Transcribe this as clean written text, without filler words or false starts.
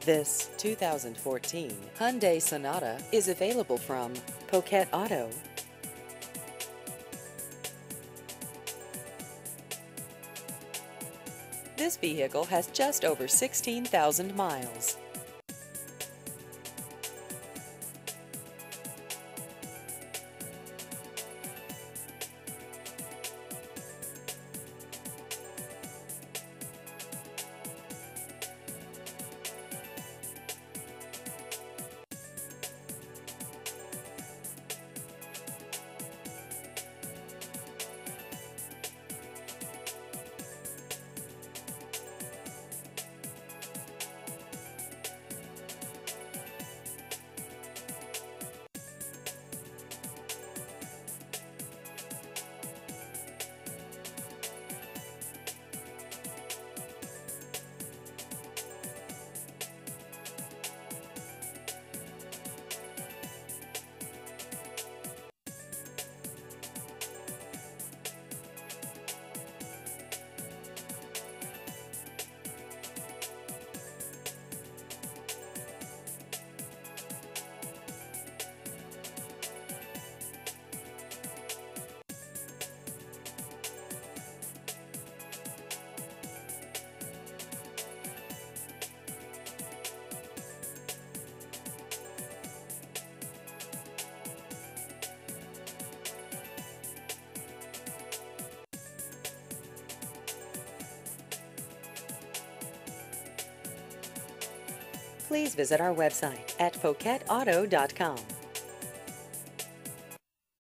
This 2014 Hyundai Sonata is available from Poquet Auto. This vehicle has just over 16,000 miles. Please visit our website at poquetauto.com.